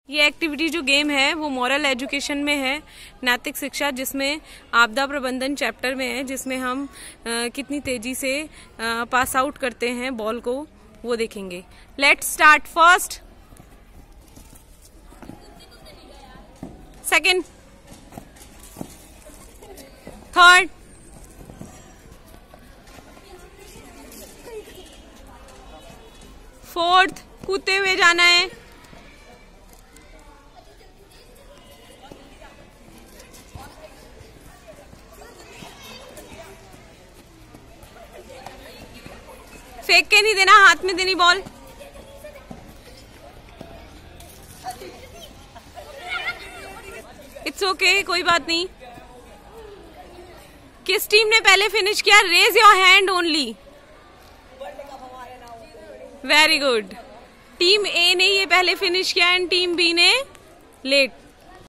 ये एक्टिविटी जो गेम है वो मॉरल एजुकेशन में है, नैतिक शिक्षा, जिसमें आपदा प्रबंधन चैप्टर में है, जिसमें हम कितनी तेजी से पास आउट करते हैं बॉल को, वो देखेंगे। Let's start. First, second, third, fourth, कूदते हुए जाना है। फेंक के नहीं देना, हाथ में देनी बॉल। इट्स ओके, कोई बात नहीं। किस टीम ने पहले फिनिश किया? Raise your hand only. Very good. Team A ने ये पहले फिनिश किया एंड टीम बी ने लेट।